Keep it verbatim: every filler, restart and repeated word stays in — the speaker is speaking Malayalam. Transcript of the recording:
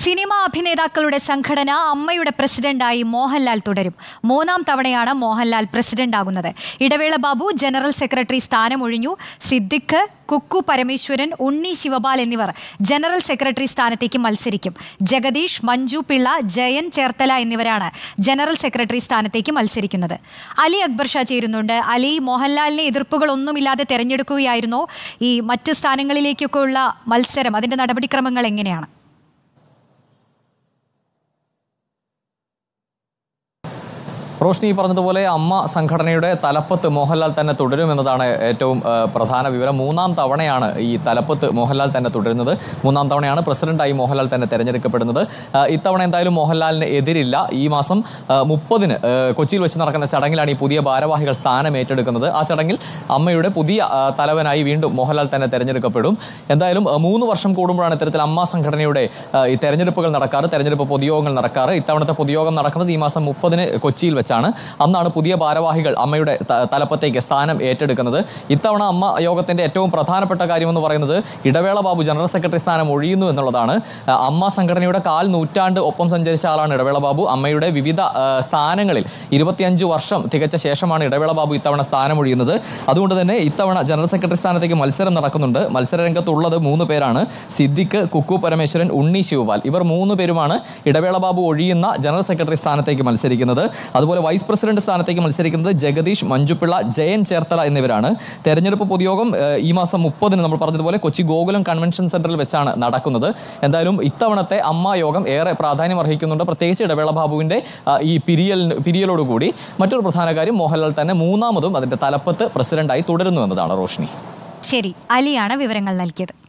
സിനിമാ അഭിനേതാക്കളുടെ സംഘടന അമ്മയുടെ പ്രസിഡന്റായി മോഹൻലാൽ തുടരും. മൂന്നാം തവണയാണ് മോഹൻലാൽ പ്രസിഡന്റ് ആകുന്നത്. ഇടവേള ബാബു ജനറൽ സെക്രട്ടറി സ്ഥാനമൊഴിഞ്ഞു. സിദ്ദിഖ്, കുക്കു പരമേശ്വരൻ, ഉണ്ണി ശിവപാൽ എന്നിവർ ജനറൽ സെക്രട്ടറി സ്ഥാനത്തേക്ക് മത്സരിക്കും. ജഗദീഷ്, മഞ്ജു പിള്ള, ജയൻ ചേർത്തല എന്നിവരാണ് ജനറൽ സെക്രട്ടറി സ്ഥാനത്തേക്ക് മത്സരിക്കുന്നത്. അലി അക്ബർ ഷാ ചേരുന്നുണ്ട്. അലി, മോഹൻലാലിനെ എതിർപ്പുകളൊന്നുമില്ലാതെ തെരഞ്ഞെടുക്കുകയായിരുന്നോ? ഈ മറ്റ് സ്ഥാനങ്ങളിലേക്കൊക്കെ ഉള്ള മത്സരം, അതിന്റെ നടപടിക്രമങ്ങൾ എങ്ങനെയാണ്? റോഷ്നി പറഞ്ഞതുപോലെ അമ്മ സംഘടനയുടെ തലപ്പത്ത് മോഹൻലാൽ തന്നെ തുടരുമെന്നതാണ് ഏറ്റവും പ്രധാന വിവരം. മൂന്നാം തവണയാണ് ഈ തലപ്പത്ത് മോഹൻലാൽ തന്നെ തുടരുന്നത്. മൂന്നാം തവണയാണ് പ്രസിഡന്റായി മോഹൻലാൽ തന്നെ തെരഞ്ഞെടുക്കപ്പെടുന്നത്. ഇത്തവണ എന്തായാലും മോഹൻലാലിന് എതിരില്ല. ഈ മാസം മുപ്പതിന് കൊച്ചിയിൽ വെച്ച് നടക്കുന്ന ചടങ്ങിലാണ് ഈ പുതിയ ഭാരവാഹികൾ സ്ഥാനം ഏറ്റെടുക്കുന്നത്. ആ ചടങ്ങിൽ അമ്മയുടെ പുതിയ തലവനായി വീണ്ടും മോഹൻലാൽ തന്നെ തെരഞ്ഞെടുക്കപ്പെടും. എന്തായാലും മൂന്ന് വർഷം കൂടുമ്പോഴാണ് ഇത്തരത്തിൽ അമ്മ സംഘടനയുടെ ഈ തെരഞ്ഞെടുപ്പുകൾ നടക്കാറ്, തെരഞ്ഞെടുപ്പ് പൊതുയോഗങ്ങൾ നടക്കാറ്. ഇത്തവണത്തെ പൊതുയോഗം നടക്കുന്നത് ഈ മാസം മുപ്പതിന് കൊച്ചിയിൽ വെച്ച് അന്നാണ് പുതിയ ഭാരവാഹികൾ അമ്മയുടെ തലപ്പത്തേക്ക് സ്ഥാനം ഏറ്റെടുക്കുന്നത്. ഇത്തവണ അമ്മ യോഗത്തിന്റെ ഏറ്റവും പ്രധാനപ്പെട്ട കാര്യമെന്ന് പറയുന്നത് ഇടവേള ബാബു ജനറൽ സെക്രട്ടറി സ്ഥാനം ഒഴിയുന്നു എന്നുള്ളതാണ്. അമ്മ സംഘടനയുടെ കാൽ നൂറ്റാണ്ട് ഒപ്പം സഞ്ചരിച്ച ആളാണ് ഇടവേള ബാബു. അമ്മയുടെ വിവിധ സ്ഥാനങ്ങളിൽ ഇരുപത്തിയഞ്ച് വർഷം തികച്ച ശേഷമാണ് ഇടവേള ബാബു ഇത്തവണ സ്ഥാനം ഒഴിയുന്നത്. അതുകൊണ്ട് തന്നെ ഇത്തവണ ജനറൽ സെക്രട്ടറി സ്ഥാനത്തേക്ക് മത്സരം നടക്കുന്നുണ്ട്. മത്സരരംഗത്തുള്ളത് മൂന്ന് പേരാണ്: സിദ്ദിഖ്, കുക്കു പരമേശ്വരൻ, ഉണ്ണി ശിവപാൽ. ഇവർ മൂന്ന് പേരുമാണ് ഇടവേള ബാബു ഒഴിയുന്ന ജനറൽ സെക്രട്ടറി സ്ഥാനത്തേക്ക് മത്സരിക്കുന്നത്. അതുപോലെ വൈസ് പ്രസിഡന്റ് സ്ഥാനത്തേക്ക് മത്സരിക്കുന്നത് ജഗദീഷ്, മഞ്ജുപിള്ള, ജയൻ ചേർത്തല എന്നിവരാണ്. തെരഞ്ഞെടുപ്പ് പൊതുയോഗം ഈ മാസം മുപ്പതിന് നമ്മൾ പറഞ്ഞതുപോലെ കൊച്ചി ഗോകുലം കൺവെൻഷൻ സെന്ററിൽ വെച്ചാണ് നടക്കുന്നത്. എന്തായാലും ഇത്തവണത്തെ അമ്മ യോഗം ഏറെ പ്രാധാന്യം അർഹിക്കുന്നുണ്ട്, പ്രത്യേകിച്ച് ഇടവേള ബാബുവിന്റെ ഈ പിരിയൽ പിരിയലോടുകൂടി. മറ്റൊരു പ്രധാന കാര്യം, മോഹൻലാൽ തന്നെ മൂന്നാമതും അതിന്റെ തലപ്പത്ത് പ്രസിഡന്റായി തുടരുന്നു എന്നതാണ്. റോഷ്നി. ശരി, അലിയാണ് വിവരങ്ങൾ നൽകിയത്.